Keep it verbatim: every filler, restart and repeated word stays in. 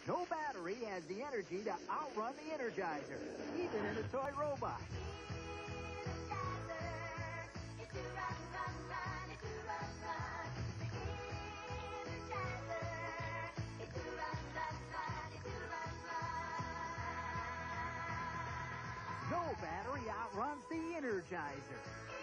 No battery has the energy to outrun the Energizer, even in a toy robot. No battery outruns the Energizer.